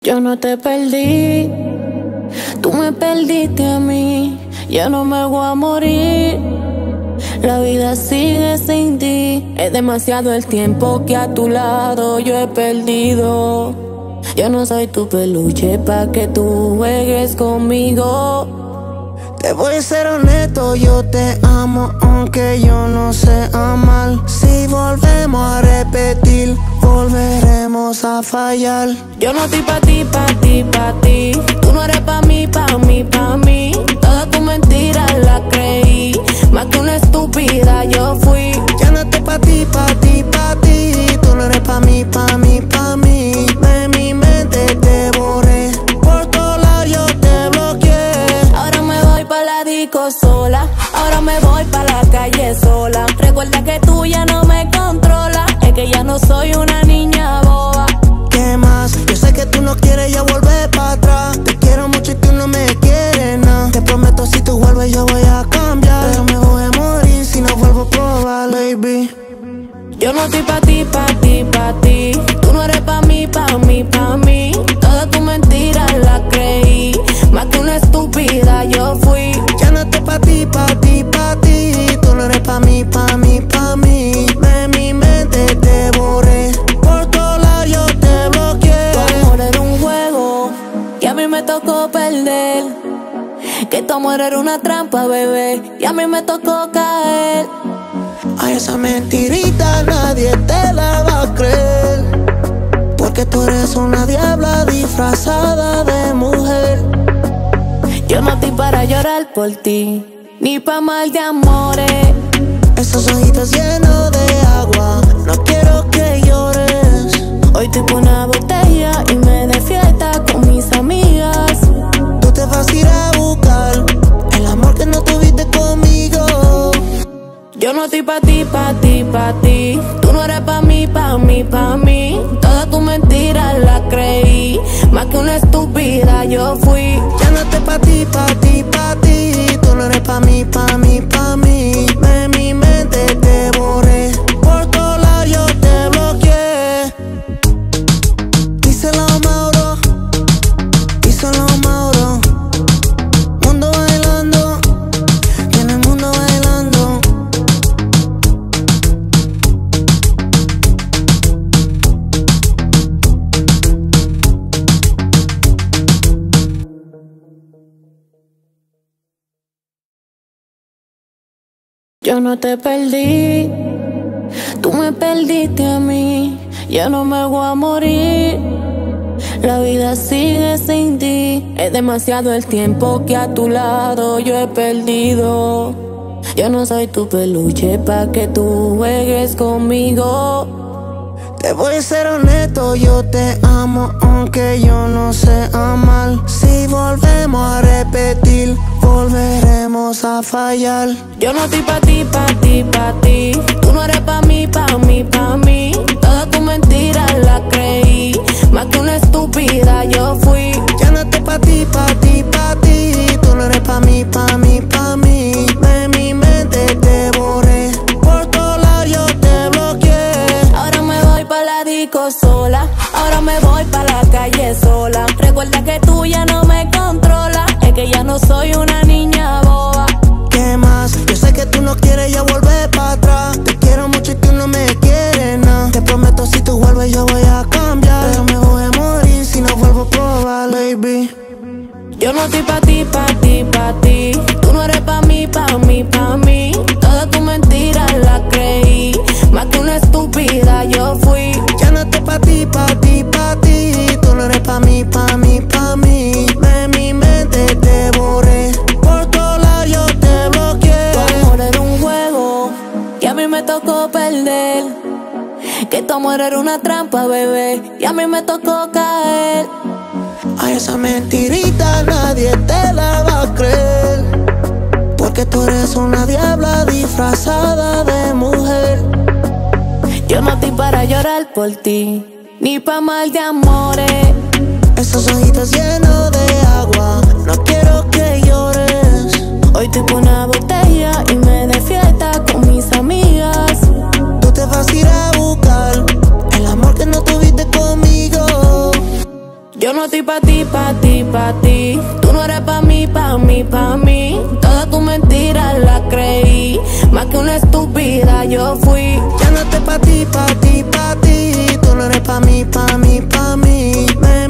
Yo no te perdí, tú me perdiste a mí. Ya no me voy a morir, la vida sigue sin ti. Es demasiado el tiempo que a tu lado yo he perdido. Yo no soy tu peluche pa' que tú juegues conmigo. Te voy a ser honesto, yo te amo aunque yo no sé amar. Si volvemos a repetir, volveremos a fallar. Yo no estoy pa' ti, pa' ti, pa' ti. Tú no eres pa' mí, pa' mí, pa' mí. Toda tu mentira la creí, más que una estúpida yo fui. Ya no estoy pa' ti, pa' ti, pa' ti. Tú no eres pa' mí, pa' mí, pa' mí. De mi mente te borré, por todos lados yo te bloqueé. Ahora me voy pa' la disco sola, ahora me voy pa' la calle sola. Recuerda que tú ya no me controlas, es que ya no soy una niña boba. ¿Qué más? Yo sé que tú no quieres ya volver pa' atrás. Te quiero mucho y tú no me quieres nada. Te prometo si tú vuelves yo voy a cambiar, pero me voy a morir si no vuelvo a probar, baby. Yo no estoy pa' ti, pa' ti, pa' ti. Tú no eres pa' mí, pa' mí, pa' mí. Toda tu mentira la creí, más que una estúpida yo fui. Ya no estoy pa' ti, pa' ti, pa' ti. Tú no eres pa' mí, pa' mí, pa' mí. De mi mente te borré, por todos lados yo te bloqueé. Tu amor era un juego y a mí me tocó perder. Que tu amor era una trampa, bebé, y a mí me tocó caer. A esa mentirita nadie te la va a creer, porque tú eres una diabla disfrazada de mujer. Yo no estoy para llorar por ti, ni pa' mal de amores. Esos ojitos llenos de agua, no quiero que llores. Hoy estoy con una botella y me de fiesta con mis amigas. Tú te vas a ir a buscar el amor que no tuviste conmigo. Yo no estoy pa' ti, pa' ti, pa' ti. Tú no eres pa' mí, pa' mí, pa' mí. Toda tu mentira la creí, más que una estúpida yo fui. Ya no estoy pa' ti, pa' ti, pa' ti. Tú no eres pa' mí, pa' mí, pa' mí. De mi mente te borré, por todos lados yo te bloqueé. Díselo Mauro, díselo Mauro. Mundo bailando, y en el mundo bailando. Yo no te perdí, tú me perdiste a mí. Ya no me voy a morir, la vida sigue sin ti. Es demasiado el tiempo que a tu lado yo he perdido. Yo no soy tu peluche pa' que tú juegues conmigo. Te voy a ser honesto, yo te amo aunque yo no sé amar. Si volvemos a repetir, volveremos a fallar. Yo no estoy pa' ti, pa' ti, pa' ti. Tú no eres pa' mí, pa' mí, pa' mí. Toda tu mentira la creí, más que una estúpida yo fui. Ya no estoy pa' ti, pa' ti, pa' ti. Tú no eres pa' mí, pa' mí, pa' mí. De mi mente te borré, por todos lados yo te bloqueé. Ahora me voy pa' la disco sola, ahora me voy pa' la calle sola. Recuerda que tú ya no me controlas, es que ya no soy una niña boba. ¿Qué más? Yo sé que tú no quieres ya volver pa' atrás. Te quiero mucho y tú no me quieres nada. Te prometo si tú vuelves yo voy a cambiar, pero me voy a morir si no vuelvo a probar, baby. Yo no estoy pa' ti, pa' ti, pa' ti. Tú no eres pa' mí, pa' mí, pa' mí. Toda tu mentira la creí, más que una estúpida yo fui. Ya no estoy pa' ti, pa' ti, pa' ti. Tú no eres pa' mí, pa' mí, pa' mí. De mi mente te borré, por todos lados yo te bloqueé. Tu amor era un juego y a mí me tocó perder. Que tu amor era una trampa, bebé, y a mí me tocó caer. A esa mentirita nadie te la va a creer, porque tú eres una diabla disfrazada de mujer. Yo no estoy para llorar por ti, ni pa' mal de amores. Esos ojitos llenos de agua, no quiero que llores. Hoy estoy con una botella y me de fiesta con mis amigas. Tú te vas a ir a buscar el amor que no tuviste conmigo. Yo no estoy pa' ti, pa' ti, pa' ti. Tú no eres pa' mí, pa' mí, pa' mí. Todas tus mentiras las creí. Más que una estúpida yo fui. Ya no estoy pa' ti, pa' ti, pa' ti. Tú no eres pa' mí, pa' mí, pa' mí.